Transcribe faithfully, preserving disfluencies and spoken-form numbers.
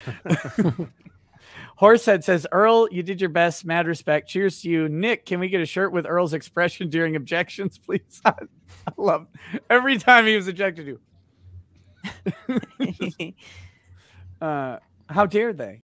Horsehead says, Earl, you did your best. Mad respect. Cheers to you. Nick, can we get a shirt with Earl's expression during objections, please? I love every time he was objected to. uh, how dare they?